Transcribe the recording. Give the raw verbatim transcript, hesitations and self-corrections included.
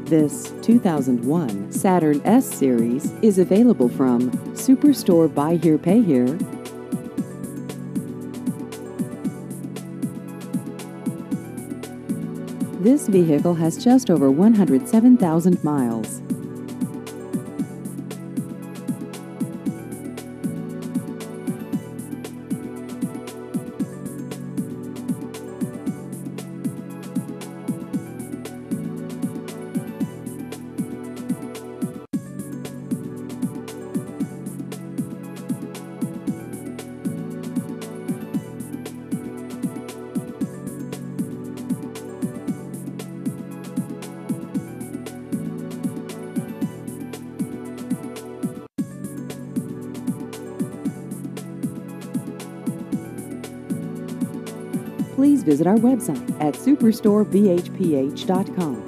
This two thousand one Saturn S-Series is available from Superstore Buy Here Pay Here. This vehicle has just over one hundred seven thousand miles. Please visit our website at superstore b h p h dot com.